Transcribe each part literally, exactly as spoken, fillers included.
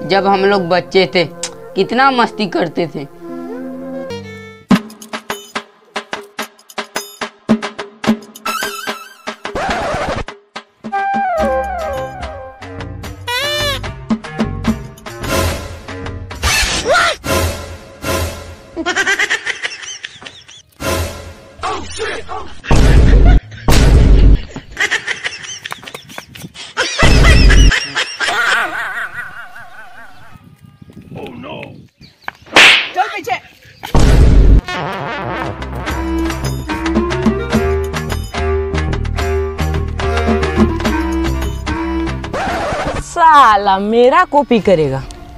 जब हम लोग बच्चे थे कितना मस्ती करते थे। चल पीछे। साला मेरा कॉपी करेगा।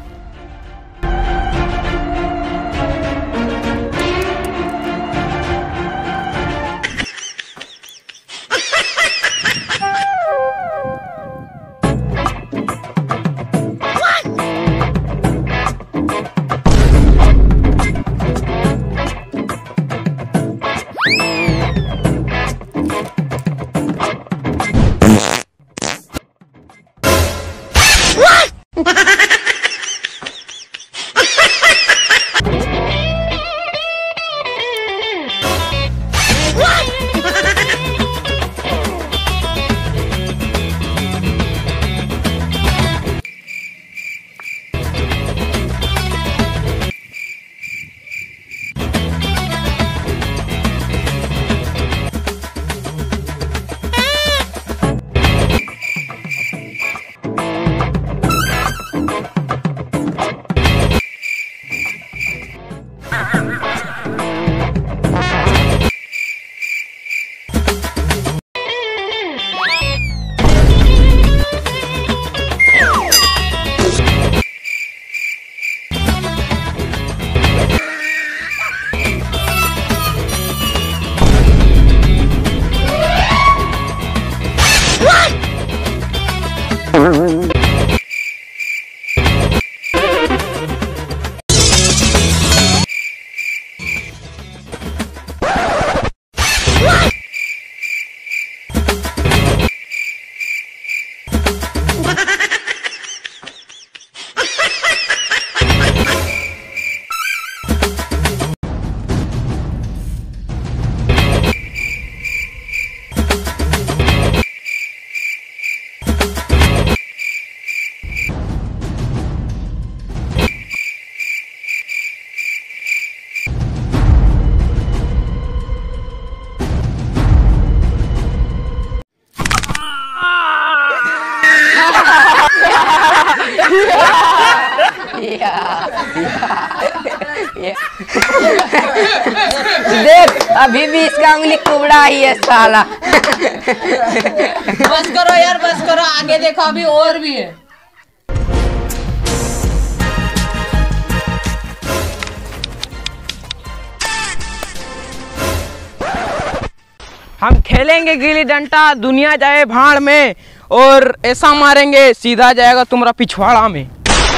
देख अभी भी इसका उंगली कुबड़ा ही है साला। बस करो यार, बस करो, आगे देखो अभी और भी है। हम खेलेंगे गिल्ली डंडा, दुनिया जाए भाड़ में, और ऐसा मारेंगे सीधा जाएगा तुम्हारा पिछवाड़ा में।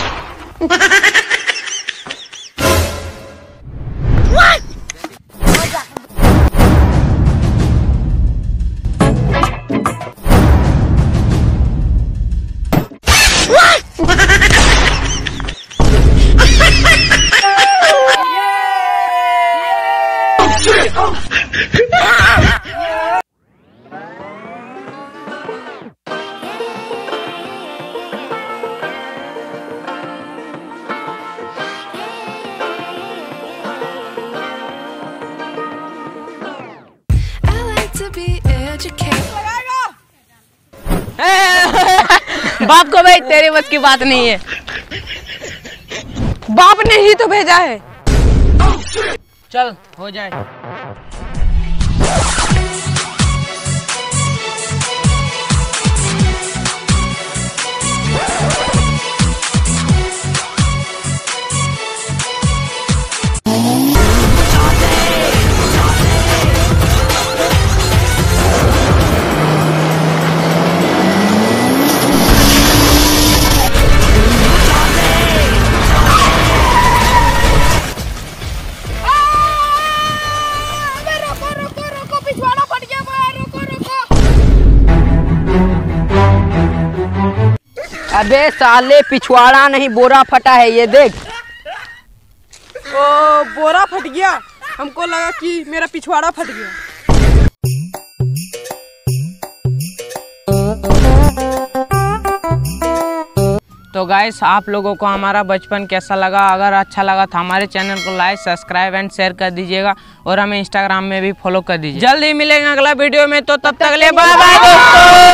बाप को भाई तेरे बस की बात नहीं है। बाप ने ही तो भेजा है। चल हो जाए। अबे साले पिछवाड़ा नहीं बोरा फटा है ये देख। ओ बोरा फट गया, हमको लगा कि मेरा पिछवाड़ा फट गया। तो गाइस आप लोगों को हमारा बचपन कैसा लगा? अगर अच्छा लगा तो हमारे चैनल को लाइक सब्सक्राइब एंड शेयर कर दीजिएगा और हमें इंस्टाग्राम में भी फॉलो कर दीजिए। जल्दी मिलेंगे अगला वीडियो में, तो तब तक ले बाय बाय दोस्तों।